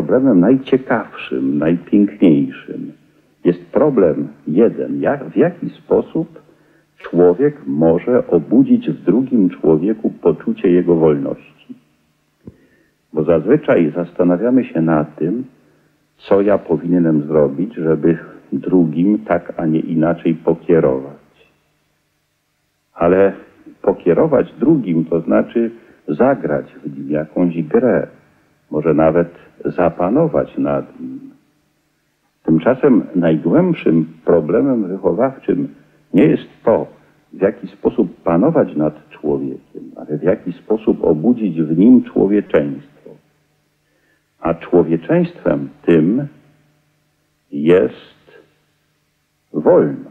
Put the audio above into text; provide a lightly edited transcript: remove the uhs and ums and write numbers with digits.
problemem najciekawszym, najpiękniejszym. Jest problem jeden, w jaki sposób człowiek może obudzić w drugim człowieku poczucie jego wolności. Bo zazwyczaj zastanawiamy się nad tym, co ja powinienem zrobić, żeby drugim tak, a nie inaczej pokierować. Ale pokierować drugim to znaczy zagrać w nim jakąś grę, może nawet zapanować nad nim. Tymczasem najgłębszym problemem wychowawczym nie jest to, w jaki sposób panować nad człowiekiem, ale w jaki sposób obudzić w nim człowieczeństwo. A człowieczeństwem tym jest wolność.